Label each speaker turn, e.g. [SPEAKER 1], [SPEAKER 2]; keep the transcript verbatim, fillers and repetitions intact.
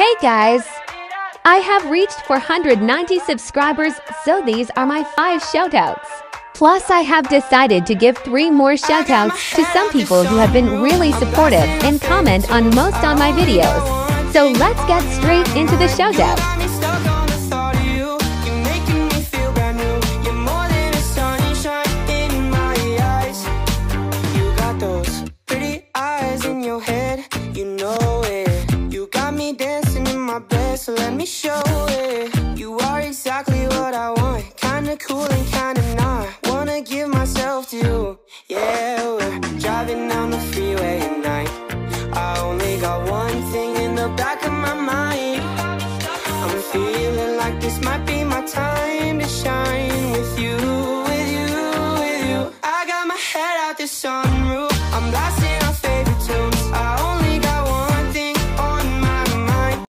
[SPEAKER 1] Hey guys! I have reached four hundred ninety subscribers, so these are my five shoutouts. Plus, I have decided to give three more shoutouts to some people who have been really supportive and comment on most on my videos. So let's get straight into the shoutout.